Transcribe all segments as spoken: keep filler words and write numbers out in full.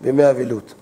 בימי אבילות.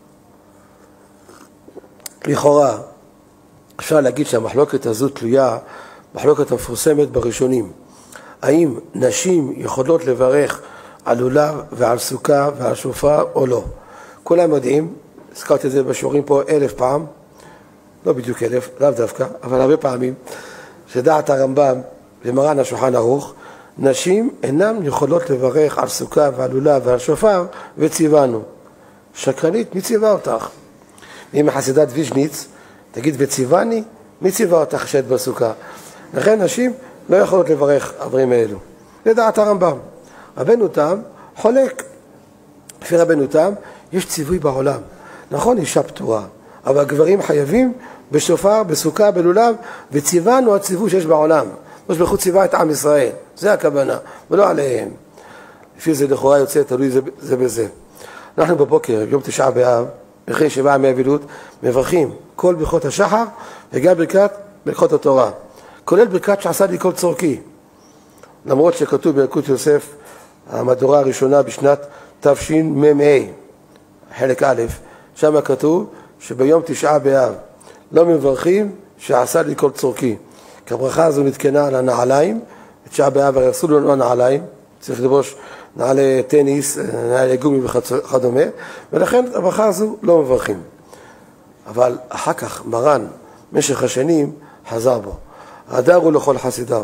לכאורה, אפשר להגיד שהמחלוקת הזו תלויה, מחלוקת המפורסמת בראשונים. האם נשים יכולות לברך על לולב ועל סוכה ועל שופר או לא? כולם יודעים, הזכרתי את זה בשיעורים פה אלף פעם, לא בדיוק אלף, לאו דווקא, אבל הרבה פעמים, שדעת הרמב"ם ומרן השולחן ערוך, נשים אינן יכולות לברך על סוכה ועל לולב ועל שופר, וציוונו. שקרנית, מי ציווה אותך? אם חסידת ויז'ניץ, תגיד וציווני, מי ציווה אותך שאת בסוכה? לכן נשים לא יכולות לברך עברים האלו. לדעת הרמב"ם. רבנו תם חולק. לפי רבנו תם יש ציווי בעולם. נכון, אישה פטורה, אבל הגברים חייבים בשופר, בסוכה, בלולב, וציוונו הציווי שיש בעולם. יש בחוץ ציווה את עם ישראל. זה הכוונה, ולא עליהם. לפי זה לכאורה יוצא, תלוי זה, זה בזה. אנחנו בבוקר, יום תשעה באב, אחרי שבעה ימי אבילות, מברכים כל ברכות השחר וגם ברכת ברכות התורה. כולל ברכת שעשה לי כל צורכי. למרות שכתוב בילקוט יוסף, המהדורה הראשונה בשנת תשמ"ה, חלק א', שם כתוב שביום תשעה באב לא מברכים שעשה לי כל צורכי. כי הברכה הזו מתקנה על הנעליים, תשעה באב הרי אסור לנו הנעליים, צריך לבוש נעלי טניס, נעלי גומי וכדומה, ולכן הברכה הזו לא מברכים. אבל אחר כך מרן, במשך השנים, חזר בו. הדר הוא לכל חסידיו.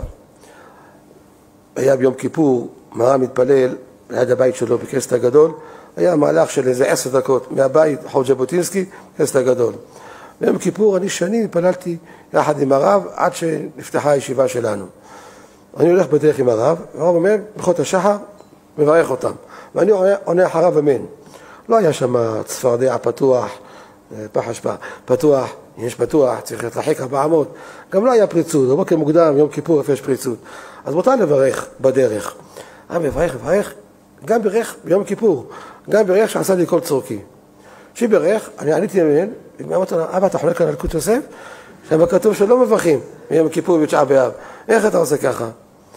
היה ביום כיפור, מרן מתפלל ליד הבית שלו בכנסת הגדול, היה מהלך של איזה עשר דקות מהבית, חול ז'בוטינסקי, בכנסת הגדול. ביום כיפור אני שנים התפללתי יחד עם הרב עד שנפתחה הישיבה שלנו. אני הולך בדרך עם הרב, והרב אומר, ברכות השחר, מברך אותם. ואני עונה אחריו אמן. לא היה שם צפרדע פתוח, פח אשפה, פתוח, יש פתוח, צריך להתרחק ארבע מאות. גם לא היה פריצות, בבוקר מוקדם, יום כיפור יש פריצות. אז מותר לברך בדרך. הרב מברך, מברך, גם ברך ביום כיפור, גם ברך שעשה לי כל צורכי. שברך, אני עניתי אמן, ואמרתי לו, אבא, אתה חולק על ילקוט יוסף? שם כתוב שלא מברכים ביום כיפור ותשעה באב. איך אתה עושה ככה?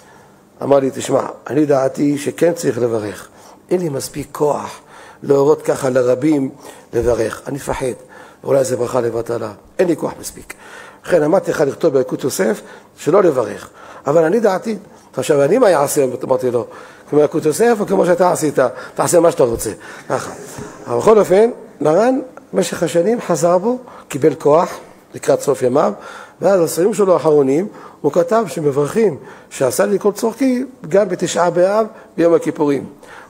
אמר לי, תשמע, אני דעתי שכן צריך לברך. אין לי מספיק כוח להורות ככה לרבים לברך. אני פחד, אולי זה ברכה לבטלה. אין לי כוח מספיק. לכן אמרתי לך לכתוב בילקוט יוסף שלא לברך. אבל אני דעתי, עכשיו אני מה יעשה? אמרתי לו, כמו ילקוט יוסף או כמו שאתה עשית, תעשה מה שאתה רוצה. ככה. אבל בכל אופן, מרן במשך השנים חזר בו, קיבל כוח לקראת סוף ימיו, ואז הספרים שלו האחרונים, הוא כתב שמברכים שעשה לי כל צורכי גם בתשעה באב ביום הכיפורים.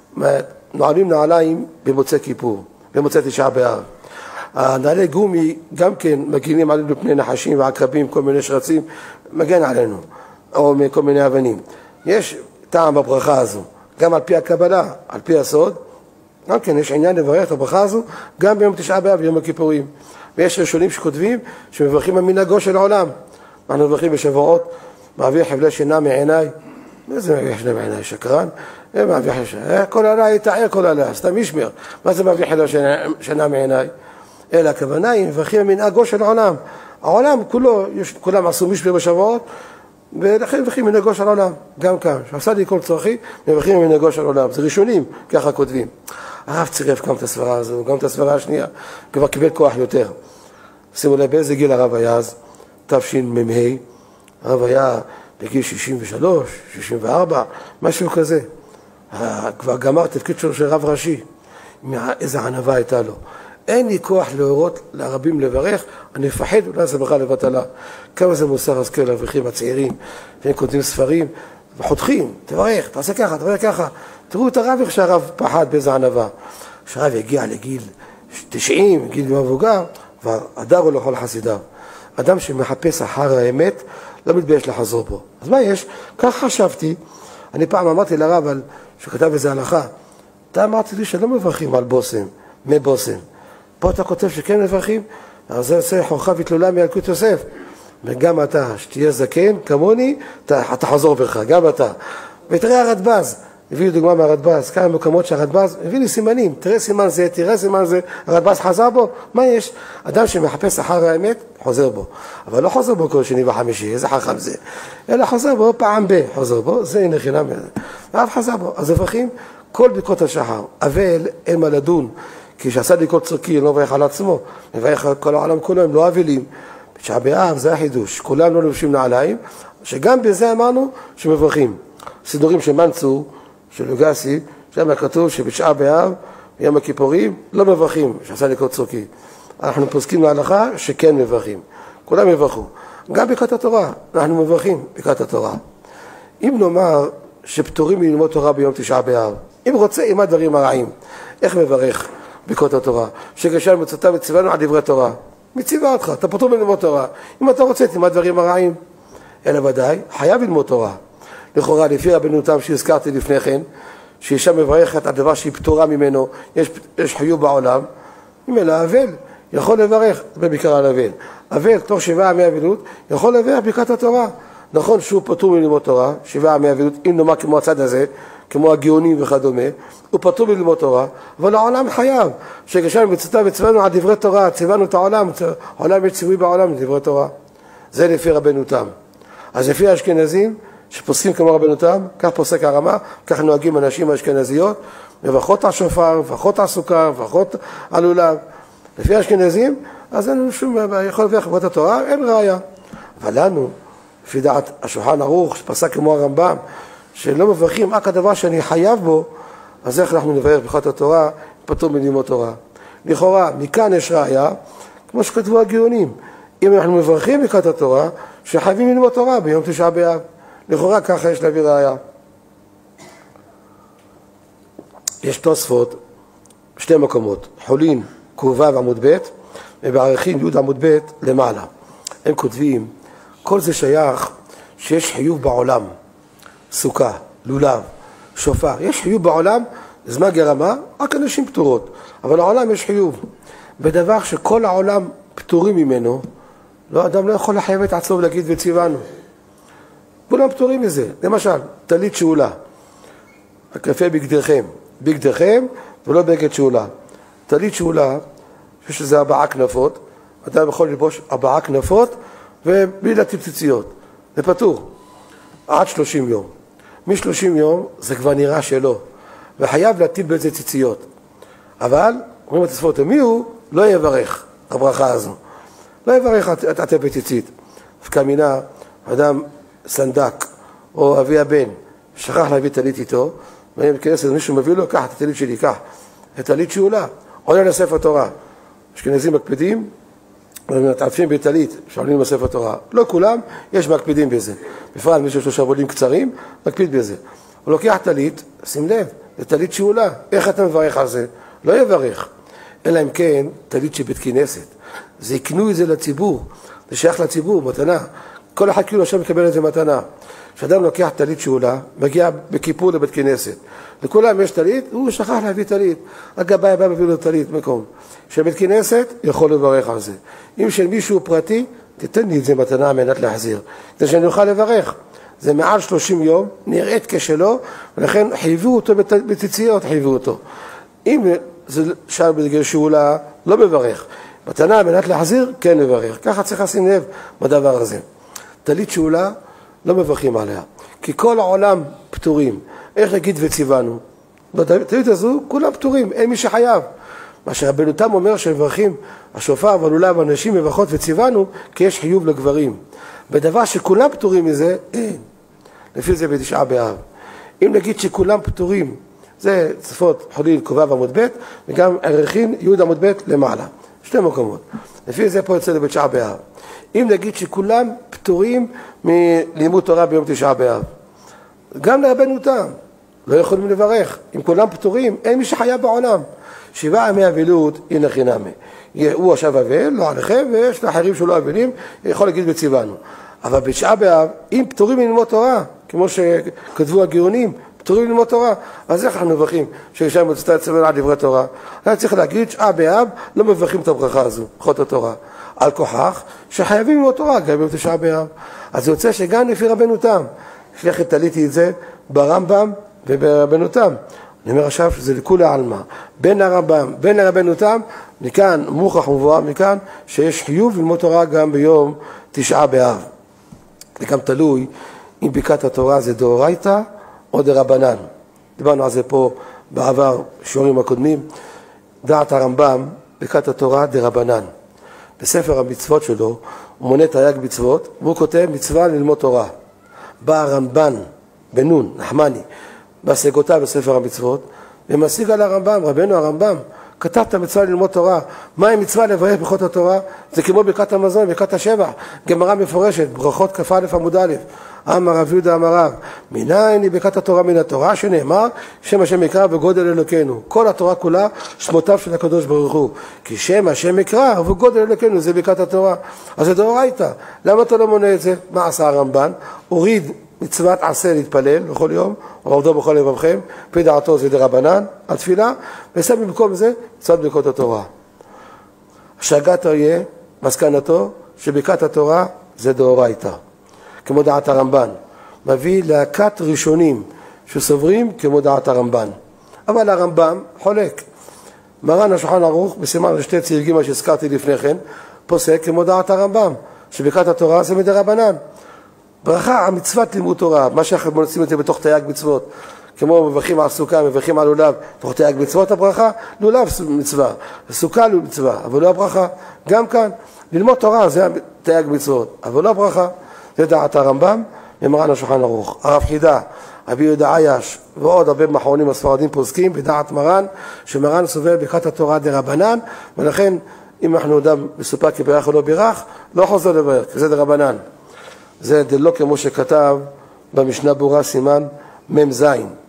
נועלים נעליים במוצאי כיפור, במוצאי תשעה באב. הנעלי גומי גם כן מגינים עלינו פני נחשים ועקרבים, כל מיני שרצים, מגן עלינו, או מכל מיני אבנים. יש טעם בברכה הזו, גם על פי הקבלה, על פי הסוד, גם כן יש עניין לברך את הברכה הזו, גם ביום תשעה באב ביום הכיפורים. ויש ראשונים שכותבים שמברכים המנהגו של העולם. אנחנו מברכים בשבועות, מעביר חבלי שינה מעיניי. מה זה מעביר שינה מעיניי? שקרן? אה, מעביר חבלי שינה. כל עליי יתער כל עליי, סתם ישמר. מה זה מעביר חבלי שינה מעיניי? אלא הכוונה היא מברכים המנהגו של העולם. העולם כולו, יש, כולם עשו משבר בשבועות, ולכן מברכים מנהגו של העולם. גם כאן, שעשה לי כל צורכי, מברכים מנהגו של העולם. זה ראשונים, ככה כותבים. הרב צירף גם את הסברה הזו, גם את הסברה השנייה, כבר קיבל כוח יותר. שימו לב באיזה גיל הרב היה אז, תשמ"ה, הרב היה בגיל שישים ושלוש, שישים וארבע, משהו כזה. כבר גמר תפקיד שלו של רב ראשי, איזה ענווה הייתה לו. אין לי כוח להורות לרבים לברך, אני מפחד, אולי זה ברכה לבטלה. כמה זה מוסר השכל לאברכים הצעירים, שהם כותבים ספרים, וחותכים, תברך, תעשה ככה, תברך ככה. תראו את הרב איך שהרב פחד באיזה ענווה. כשהרב הגיע לגיל תשעים, גיל מבוגר, כבר הדר הוא לכל חסידיו. אדם שמחפש אחר האמת, לא מתבייש לחזור בו. אז מה יש? כך חשבתי, אני פעם אמרתי לרב על, שכתב איזה הלכה, אתה אמרתי לי שלא מברכים על בוסם, מבוסם. פה אתה כותב שכן מברכים, אז זה עושה חורך ותלולה מילקוט יוסף. וגם אתה, שתהיה זקן, כמוני, אתה, אתה חזור בך, גם אתה. ותראה הרדב"ז, הביא דוגמה מהרדב"ז, כמה מקומות שהרדב"ז הביא לי סימנים, תראה סימן זה, תראה סימן זה, הרדב"ז חזר בו, מה יש? אדם שמחפש אחר האמת, חוזר בו. אבל לא חוזר בו כל שני וחמישי, איזה חכם זה. אלא חוזר בו פעם ב, חוזר בו, זה הנה חינם. ואף חזר בו. אז מברכים כל ברכות השחר, אבל אין מה לדון, כי שעשה דיקות צורקי לא מברך על עצמו, מברך על כל העולם כולו, הם לא אבלים. בתשעה באב זה החידוש, כולם לא לובשים נעליים, שגם בזה אמרנו שמברכים. סידורים של מנצור, של לוגסי, שם כתוב שבתשעה באב, ביום הכיפורים, לא מברכים, שעשה דיקות צורקי. אנחנו פוסקים להלכה שכן מברכים. כולם מברכו. גם ברכת התורה, אנחנו מברכים ברכת התורה. אם נאמר שפטורים מללמוד תורה ביום תשעה באב, אם רוצה עם הדברים הרעים, איך מברך ברכות התורה? שגשל מצוותיו וציוונו על דברי תורה. מציווה אותך, אתה פטור מללמוד תורה. אם אתה רוצה עם הדברים הרעים, אלא ודאי, חייב ללמוד תורה. לכאורה, לפי רבנו תם שהזכרתי לפני כן, שאישה מברכת על דבר שהיא פטורה ממנו, יש, יש חיוב בעולם, אם אלא אבל, יכול לברך, זה בעיקר על אבל. אבל, תוך שבעה ימי אבילות, יכול לברך ברכת התורה. נכון שהוא פטור מללמוד תורה, שבעה ימי אבילות, אם נאמר כמו הצד הזה, כמו הגאונים וכדומה, הוא פטור מללמוד תורה, אבל העולם חייב, שגשל מצוותיו וציוונו על דברי תורה, ציוונו את העולם, העולם יש ציווי בעולם לדברי תורה. זה לפי רבנו תם. אז לפי האשכנזים, שפוסקים כמו רבנו תם, כך פוסק הרמה, כך נוהגים אנשים האשכנזיות, מברכות על שופר, מברכות על סוכר, מברכות על לולב. לפי האשכנזים, אז אין לנו שום, יכול לברך ברכות התורה, אין ראיה. אבל לנו, לפי דעת השולחן ערוך, שפסק כמו הרמב"ם, שלא מברכים רק הדבר שאני חייב בו, אז איך אנחנו נברך ברכת התורה, פטור מללמוד תורה. לכאורה, מכאן יש ראיה, כמו שכתבו הגאונים, אם אנחנו מברכים ברכת התורה, שחייבים ללמוד תורה ביום תשעה באב. לכאורה ככה יש להביא ראיה. יש תוספות, שתי מקומות, חולין, קרובה ועמוד ב', ובערכים י' עמוד ב' למעלה. הם כותבים, כל זה שייך שיש חיוב בעולם, סוכה, לולב, שופר, יש חיוב בעולם, זמן גרמה, רק אנשים פטורות, אבל העולם יש חיוב. בדבר שכל העולם פטורים ממנו, לא, אדם לא יכול לחייב את עצמו ולהגיד וציוונו. כולם פטורים מזה. למשל, טלית שאולה, הקפה בגדיכם, בגדיכם ולא בגד שאולה. טלית שאולה, יש לזה ארבעה כנפות, אדם יכול ללבוש ארבעה כנפות ובלי להטיל ציציות. זה פטור. עד שלושים יום. מ-שלושים יום זה כבר נראה שלא, וחייב להטיל באיזה ציציות. אבל, אומרים התוספות, מי הוא? לא יברך הברכה הזו. לא יברך את הטל בציצית. כמינה, אדם סנדק, או אבי הבן, שכח להביא טלית איתו, ואני מכנס את מישהו מביא לו, קח את הטלית שלי, קח. את טלית שאולה, עולה לספר תורה. אשכנזים מקפידים, ומתעטפים בטלית שעולים לספר תורה. לא כולם, יש מקפידים בזה. בפרט מישהו שלושה עבולים קצרים, מקפיד בזה. הוא לוקח טלית, שים לב, זה טלית שאולה. איך אתה מברך על זה? לא יברך. אלא אם כן, טלית שבית כנסת. זה יקנו את זה לציבור, זה שייך לציבור, מתנה. כל אחד כאילו עכשיו מקבל את זה מתנה. כשאדם לוקח טלית שאולה, מגיע בכיפור לבית כנסת. לכולם יש טלית, הוא שכח להביא טלית. הגבאי בא מביא לו טלית מקום. שבית כנסת יכול לברך על זה. אם של מישהו פרטי, תתן לי את זה מתנה על מנת להחזיר. כדי שאני אוכל לברך. זה מעל שלושים יום, נראית כשלו, ולכן חייבו אותו בציציות, חייבו אותו. אם זה שם בגלל שאולה, לא מברך. מתנה על מנת להחזיר, כן מברך. ככה צריך לשים לב בדבר הזה. טלית שאולה, לא מברכים עליה. כי כל העולם פטורים. איך נגיד וציוונו? בטלית הזו, כולם פטורים, אין מי שחייב. מה שרבנו תם אומר שמברכים השופר והלולב אנשים מברכות וציוונו, כי יש חיוב לגברים. בדבר שכולם פטורים מזה, אין. לפי זה בתשעה באב. אם נגיד שכולם פטורים, זה צפות חולין, קרובה ועמוד ב', וגם ערכין י' עמוד ב' למעלה. שתי מקומות. לפי זה פה יוצא לבתשעה באב. אם נגיד שכולם פטורים מלימוד תורה ביום תשעה באב, גם לרבנו תם, לא יכולים לברך. אם כולם פטורים, אין מי שחייב בעולם. שבעה ימי אבילות, הנה חינמי. הוא עכשיו אבל, לא עליכם, ויש לאחרים שלא אבלים, יכול להגיד בציוונו. אבל בתשעה באב, אם פטורים מללמוד תורה, כמו שכתבו הגאונים, פטורים ללמוד תורה, אז איך אנחנו מברכים שישר מוצאת לציוונו על דברי תורה? אני צריך להגיד, תשעה באב, לא מברכים את הברכה הזו, ברכות התורה. על כוחך, שחייבים ללמוד תורה, גם ביום תשעה באב. אז זה יוצא שגם לפי רבנו תם, שלכת תליתי את זה ברמב"ם וברבנו תם. אני אומר עכשיו שזה לכולי עלמא, בין הרמב"ם, בין הרבנו תם, מכאן מוכח מבואר מכאן, שיש חיוב ללמוד תורה גם ביום תשעה באב. זה גם תלוי אם ברכת התורה זה דאורייתא או דרבנן. דיברנו על זה פה בעבר, שיעורים הקודמים. דעת הרמב"ם ברכת התורה דרבנן. בספר המצוות שלו הוא מונה תרי"ג מצוות, והוא כותב מצווה ללמוד תורה. בא הרמב"ן בנון, נחמני, בהשגותיו בספר המצוות, ומשיג על הרמב"ם, רבנו הרמב"ם, כתב את המצווה ללמוד תורה. מהי מצווה לברך ברכות התורה? זה כמו ברכת המזון, ברכת השבח, גמרא מפורשת, ברכות כ"א עמוד א', אמר רב יהודה אמר רב, מנין היא ברכת התורה מן התורה, שנאמר שם השם יקרא וגודל אלוקינו. כל התורה כולה שמותיו של הקדוש ברוך הוא, כי שם השם יקרא וגודל אלוקינו, זה ברכת התורה. אז זה דאורייתא. למה אתה לא מונה את זה? מה עשה הרמב"ן? הוריד מצוות עשה להתפלל בכל יום, ועבדו בכל לבבכם, פי דעתו זה דרבנן, התפילה, ושם במקום זה מצוות ברכות התורה. השגת אריה, מסקנתו, שברכת התורה זה דאורייתא, כמו דעת הרמב"ן. מביא להקת ראשונים שסוברים כמו דעת הרמב"ן. אבל הרמב"ם חולק. מרן השולחן ערוך, בסימן לשתי ציר ג' שהזכרתי לפני כן, פוסק כמו דעת הרמב"ם, שברכת התורה זה מדרבנן. ברכה, המצוות לימוד תורה, מה שאנחנו מוצאים את זה בתוך תרי"ג מצוות, כמו מברכים על סוכה, מברכים על לולב, תוך תרי"ג מצוות הברכה, לולב מצווה, סוכה לא מצווה, אבל לא הברכה. גם כאן, ללמוד תורה זה תרי"ג מצוות, אבל לא הברכה. זה דעת הרמב"ם ומרן השולחן ערוך. הרב חידה, רבי יהודה עייש ועוד הרבה מאחרונים הספרדים פוסקים בדעת מרן, שמרן סובר ברכת התורה דרבנן, ולכן אם אנחנו אדם מסופק כי בירך או לא בירך, לא חוזר לברך, כי זה דרבנן. זה דלא כמו שכתב במשנה ברורה סימן מ"ז.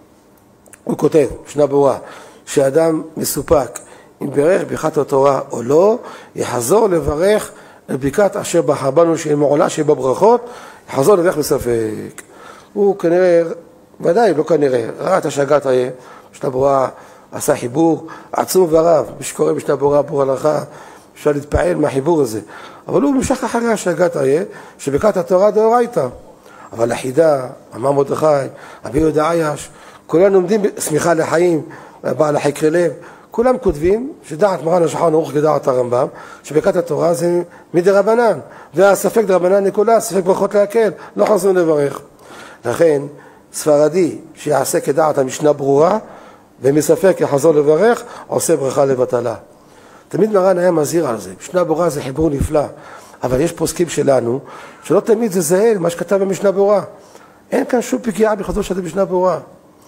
הוא כותב, משנה ברורה, שאדם מסופק אם בירך ברכת התורה או לא, יחזור לברך לברכת אשר בחר בנו שהיא מעולה שהיא בברכות, יחזור לברך בספק. הוא כנראה, ודאי לא כנראה, ראה את השגת אריה, משנה ברורה עשה חיבור עצום ורב, מי שקורא משנה ברורה בור הלכה, אפשר להתפעל מהחיבור הזה. אבל הוא משך אחרי השגת אריה, שברכת התורה דאורייתא. אבל החידה, אמר מרדכי, רבי יהודה עייש, כולנו עומדים בשמיכה לחיים, בעל החקרי לב, כולם כותבים שדעת מרן השולחן ערוך כדעת הרמב"ם, שברכת התורה זה מדרבנן, והספק דרבנן נקודה, ספק ברכות להקל, לא חזרו לברך. לכן, ספרדי שיעשה כדעת המשנה ברורה, ומספק יחזור לברך, עושה ברכה לבטלה. תמיד מרן היה מזהיר על זה. משנה ברורה זה חיבור נפלא, אבל יש פוסקים שלנו שלא תמיד זה זהה למה שכתב במשנה ברורה. אין כאן שום פגיעה בחזור של משנה ברורה.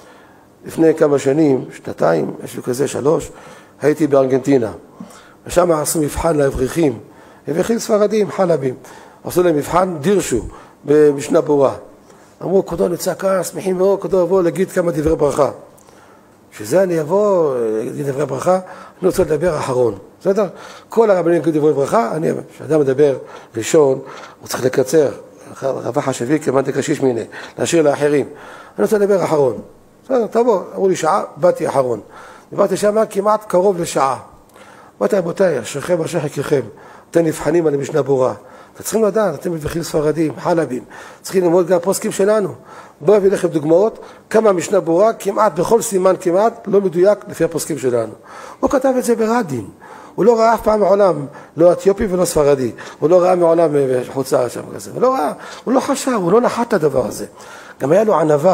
לפני כמה שנים, שנתיים, יש לי כזה שלוש, הייתי בארגנטינה, ושם עשו מבחן לאברכים, אברכים ספרדים, חלבים, עשו להם מבחן דירשו במשנה ברורה. אמרו, כבודו נצא כעס, שמחים מאוד, כבודו אבוא להגיד כמה דברי ברכה. שזה אני אבוא, להגיד דברי ברכה, אני רוצה לדבר אחרון. בסדר? כל הרבנים יגידו דברי ברכה, אני, כשאדם מדבר ראשון, הוא צריך לקצר, רבה חשבי כמאן דקשיש מיני, להשאיר לאחרים. אני רוצה לדבר אחרון. בסדר, תבוא, אמרו לי שעה, באתי אחרון. דיברתי שם כמעט קרוב לשעה. אמרתי, רבותיי, אשריכם אשר חלקכם, אתם נבחנים על המשנה ברורה. אתם צריכים לדעת, אתם מבחנים ספרדים, חלבים, צריכים ללמוד גם הפוסקים שלנו. בואו אביא לכם דוגמאות, כמה המשנה ברורה, כמעט בכל סימן כמעט, לא מדויק לפי הפוסקים שלנו. הוא כתב את זה ברדין. הוא לא ראה אף פעם מעולם, לא אתיופי ולא ספרדי. הוא לא ראה מעולם חוצה שם כזה. הוא לא ראה, הוא לא חשב, הוא לא נחת את הדבר הזה. גם היה לו ענווה.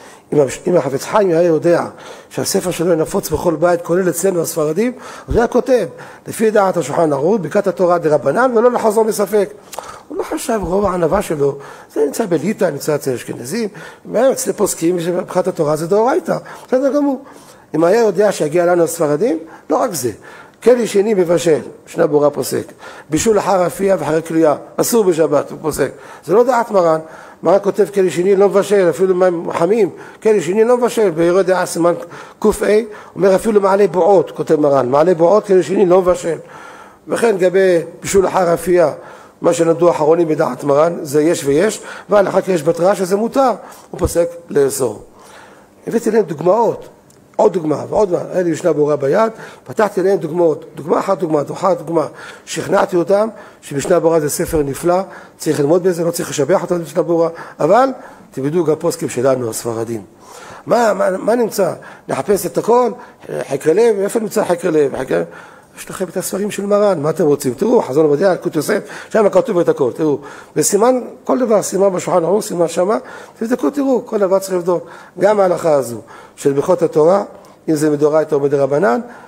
אם החפץ חיים היה יודע שהספר שלו נפוץ בכל בית, כולל אצלנו הספרדים, אז היה כותב, לפי דעת השולחן ערוך, ברכת התורה דרבנן, ולא לחזור מספק. הוא לא חשב, רוב הענווה שלו, זה נמצא בליטא, נמצא אצל אשכנזים, אצל פוסקים, שברכת התורה זה דאורייתא. בסדר גמור. אם היה יודע שיגיע לנו הספרדים, לא רק זה. כלי שני מבשל, משנה ברורה פוסק. בישול אחר אפייה ואחרי קלייה, אסור בשבת, הוא פוסק. זה לא דעת מרן. מרן כותב כלי שני לא מבשל, אפילו מים חמים, כלי שני לא מבשל, ביורה דעה סימן קוף A, אומר אפילו מעלה בועות, כותב מרן, מעלה בועות, כלי שני לא מבשל. וכן גבי בישול אחר אפייה, מה שנדעו אחרונים בדעת מרן, זה יש ויש, ועל אחר כך יש בתראה שזה מותר, הוא פוסק לאסור. הבאתי להם דוגמאות. עוד דוגמה ועוד דוגמה, היה לי משנה ברורה ביד, פתחתי להם דוגמאות, דוגמה אחת דוגמה, דוגמה אחת דוגמה, שכנעתי אותם שמשנה ברורה זה ספר נפלא, צריך ללמוד בזה, לא צריך לשבח אותם במשנה ברורה, אבל תבדו גם פוסקים שלנו, הספרדים. מה, מה, מה נמצא? נחפש את הכל, חקר לב, איפה נמצא חקר לב? חקר... יש לכם את הספרים של מרן, מה אתם רוצים? תראו, חזון עובדיה, אלקוט יוסף, שם כתוב את הכל, תראו. וסימן, כל דבר, סימן בשולחן ערוך, סימן שמה, תבדקו, תראו, כל דבר צריך לבדוק. גם ההלכה הזו, של ברכות התורה, אם זה מדאורייתא או מדרבנן,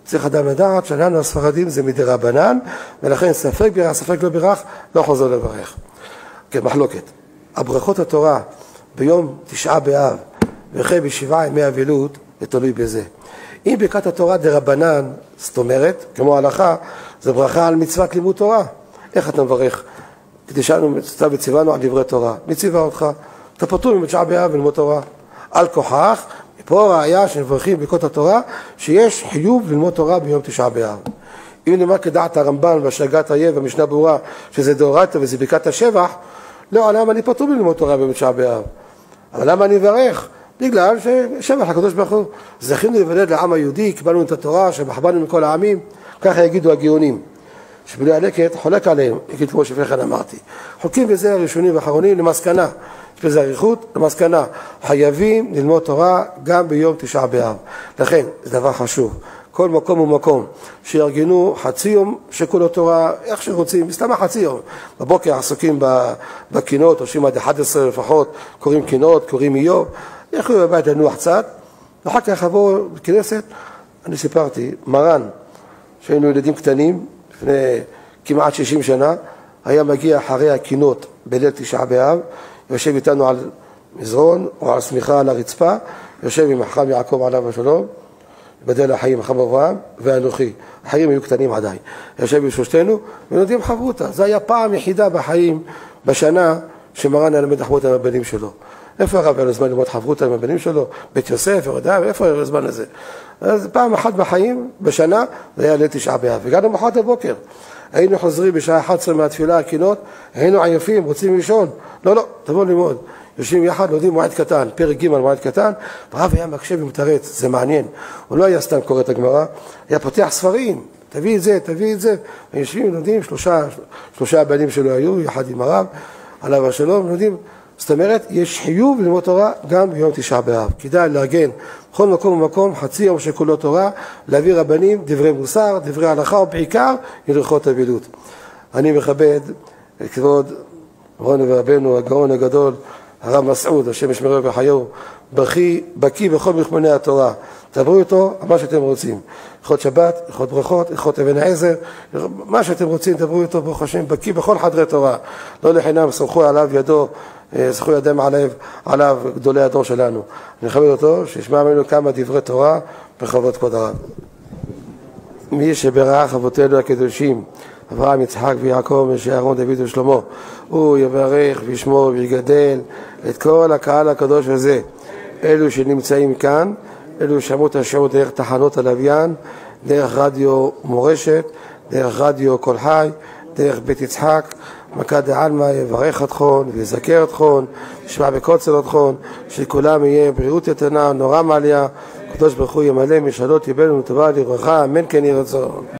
צריך אדם לדעת שלנו הספרדים זה מדרבנן, ולכן ספק בירך, ספק לא בירך, לא חוזר לברך. כן, מחלוקת. הברכות התורה ביום תשעה באב, וכן בשבעה ימי אבלות, זה תלוי בזה. אם ברכת התורה דרבנן, זאת אומרת, כמו ההלכה, זה ברכה על מצוות לימוד תורה. איך אתה מברך? כדי שאנו וציוונו על דברי תורה. מי ציווה אותך? אתה פטור מתשעה באב וללמוד תורה. על כוחך, פה ראיה שמברכים ברכות התורה, שיש חיוב ללמוד תורה ביום תשעה באב. אם נאמר כדעת הרמב"ן והשגת האייב והמשנה ברורה, שזה דאורייתא וזה ברכת השבח, לא, למה אני פטור ללמוד תורה ביום תשעה באב? אבל למה אני אברך? בגלל ששבח הקדוש ברוך הוא, זכינו להיוולד לעם היהודי, קיבלנו את התורה שבחבנו מכל העמים, ככה יגידו הגאונים. שבלי הלקט חולק עליהם, יגיד כמו שפי כן אמרתי. חולקים בזה הראשונים והאחרונים למסקנה, יש בזה אריכות, למסקנה, חייבים ללמוד תורה גם ביום תשעה באב. לכן, זה דבר חשוב. כל מקום ומקום שיארגנו חצי יום שכולו תורה, איך שרוצים, מסתמה חצי יום. בבוקר עסוקים בקינות, עושים עד אחת עשרה לפחות, קוראים קינות, קוראים איוב, יכלו בבית לנוח קצת, ואחר כך עבור בכנסת, אני סיפרתי, מרן, שהיינו ילדים קטנים, לפני כמעט שישים שנה, היה מגיע אחרי הקינות בליל תשעה באב, יושב איתנו על מזרון או על סמיכה על הרצפה, יושב עם החכם יעקב עליו השלום, בדל החיים החכם אברהם ואנוכי, החיים היו קטנים עדיין, יושב בשלושתנו ונותנים חברותה. זה היה פעם יחידה בחיים בשנה שמרן היה למד חברותה עם הבנים שלו. איפה הרב היה לו זמן ללמוד חברותה עם הבנים שלו? בית יוסף, איפה היה לו זמן לזה? אז פעם אחת בחיים, בשנה, זה היה ליל תשעה באב. הגענו מחרת הבוקר, היינו חוזרים בשעה אחת עשרה מהתפילה הקינות, היינו עייפים, רוצים לישון. לא, לא, תבוא ללמוד. יושבים יחד, לומדים מועד קטן, פרק ג' מועד קטן, והרב היה מקשב ומתרץ, זה מעניין. הוא לא היה סתם קורא את הגמרא, היה פותח ספרים, תביא את זה, תביא את זה. ויושבים, לומדים, שלושה, שלושה הבנים שלו היו, יחד עם הרב, עליו השלום, לומדים. זאת אומרת, יש חיוב ללמוד תורה גם ביום תשעה באב. כדאי לארגן בכל מקום ומקום, חצי יום שכולו תורה, להביא רבנים, דברי מוסר, דברי הלכה, ובעיקר הלכות אבלות. אני מכבד את כבוד רבנו ורבנו, הגאון הגדול, הרב מסעוד, השם ישמרו וחיו, בקי, בקי בכל מכמני התורה. תדברו איתו מה שאתם רוצים. הלכות שבת, הלכות ברכות, הלכות אבן העזר, מה שאתם רוצים, תדברו איתו, ברוך השם, בקי בכל חדרי תורה. לא לחינם, סמכו עליו ידו, סמכו ידם עליו, עליו גדולי הדור שלנו. אני מכבד אותו, שישמע ממנו כמה דברי תורה בכבוד כבוד הרב. מי שברך אבותינו הקדושים, אברהם, יצחק ויעקב, משה, אהרון, דוד ושלמה, הוא יברך וישמור ויגדל את כל הקהל הקדוש הזה. אלו שנמצאים כאן, אלו שמעו את השיעור דרך תחנות הלוויין, דרך רדיו מורשת, דרך רדיו כל חי, דרך בית יצחק, מכה דעלמא יברך אתכון ויזכר אתכון, ישמע בקוצר אתכון, שכולם יהיה בריאות איתנה, נורא מעליה, הקדוש ברוך הוא ימלא משאלות ליבנו וטובה לברכה, אמן כן יהי רצון.